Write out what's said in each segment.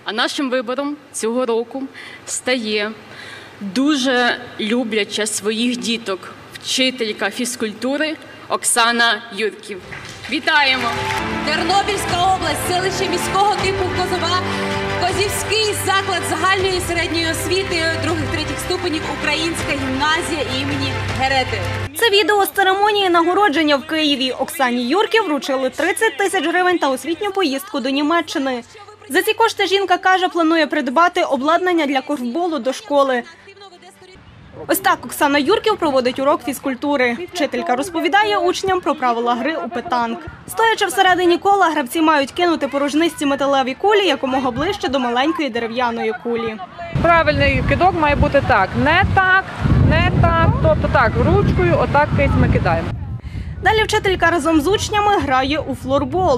А нашим вибором цього року стає дуже любляча своїх діток вчителька фізкультури Оксана Юрків. Вітаємо! Тернопільська область, селище міського типу Козова, Козівський заклад загальної середньої освіти 2-3 ступенів Українська гімназія імені Герети. Це відео з церемонії нагородження в Києві. Оксані Юрків вручили 30 тисяч гривень та освітню поїздку до Німеччини. За ці кошти жінка каже, планує придбати обладнання для корфболу до школи. Ось так Оксана Юрків проводить урок фізкультури. Вчителька розповідає учням про правила гри у петанк. Стоячи всередині кола, гравці мають кинути порожнисті металеві кулі якомога ближче до маленької дерев'яної кулі. Правильний кидок має бути так. Не так, не так. Тобто так, ручкою, отак кись ми кидаємо. Далі вчителька разом з учнями грає у флорбол.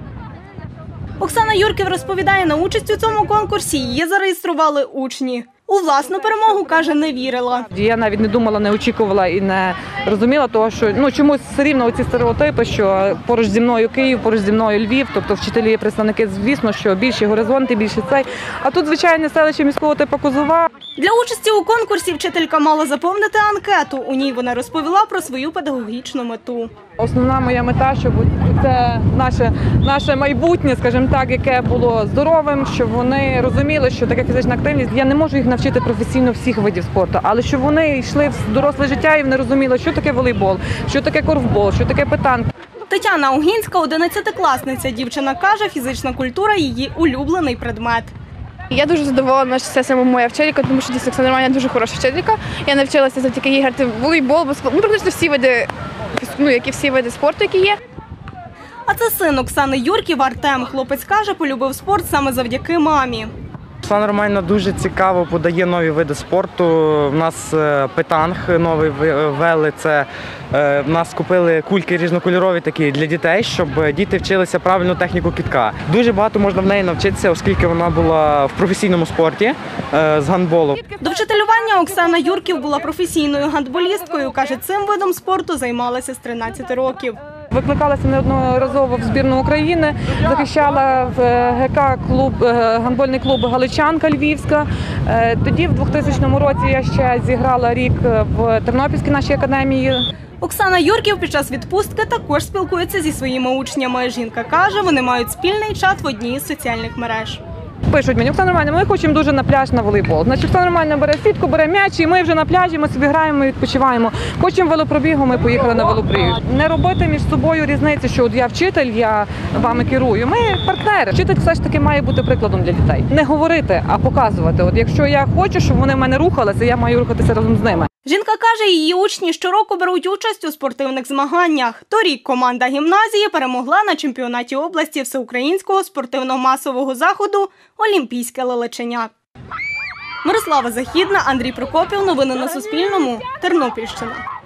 Оксана Юрків розповідає, на участь у цьому конкурсі її зареєстрували учні. У власну перемогу, каже, не вірила. Я навіть не думала, не очікувала і не розуміла того, що чомусь все рівно ці стереотипи, що поруч зі мною Київ, поруч зі мною Львів, тобто вчителі, представники, звісно, що більші горизонти, більше цей. А тут звичайне селище міського типу Козова. Для участі у конкурсі вчителька мала заповнити анкету. У ній вона розповіла про свою педагогічну мету. Основна моя мета, щоб це наше майбутнє, скажімо так, яке було здоровим, щоб вони розуміли, що така фізична активність, я не можу їх навчити професійно всіх видів спорту, але щоб вони йшли в доросле життя і вони розуміли, що таке волейбол, що таке корфбол, що таке петанк. Тетяна Угінська, 11-класниця. Дівчина каже, фізична культура – її улюблений предмет. Я дуже задоволена, що це саме моя вчителька, тому що дійсно Оксана Романівна дуже хороша вчителька. Я навчилася завдяки їй грати в волейбол, практично всі види, як і всі види спорту, які є. А це син Оксани Юрків Артем. Хлопець каже, полюбив спорт саме завдяки мамі. Оксана Романівна дуже цікаво подає нові види спорту. У нас петанг новий ввели, в нас купили кульки різнокольорові такі для дітей, щоб діти вчилися правильну техніку кидка. Дуже багато можна в неї навчитися, оскільки вона була в професійному спорті з гандболу. До вчителювання Оксана Юрків була професійною гандболісткою. Каже, цим видом спорту займалася з 13 років. Викликалася неодноразово в збірну України, захищала в гандбольний клуб «Галичанка» Львівська. Тоді, в 2000 році, я ще зіграла рік в Тернопільській нашій академії. Оксана Юрків під час відпустки також спілкується зі своїми учнями. Жінка каже, вони мають спільний чат в одній із соціальних мереж. Пишуть мені: Оксана Романівна, ми хочемо дуже на пляж на волейбол. Значить, Оксана Романівна бере сітку, бере м'яч, і ми вже на пляжі, ми собі граємо, відпочиваємо. Хочемо велопробігу, ми поїхали на велопробіг. Не робити між собою різниці, що от я вчитель, я вами керую. Ми партнери. Вчитель все ж таки має бути прикладом для дітей. Не говорити, а показувати. От якщо я хочу, щоб вони в мене рухалися, я маю рухатися разом з ними. Жінка каже, її учні щороку беруть участь у спортивних змаганнях. Торік команда гімназії перемогла на чемпіонаті області всеукраїнського спортивно-масового заходу «Олімпійське лелеченя». Мирослава Західна, Андрій Прокопів. Новини на Суспільному. Тернопільщина.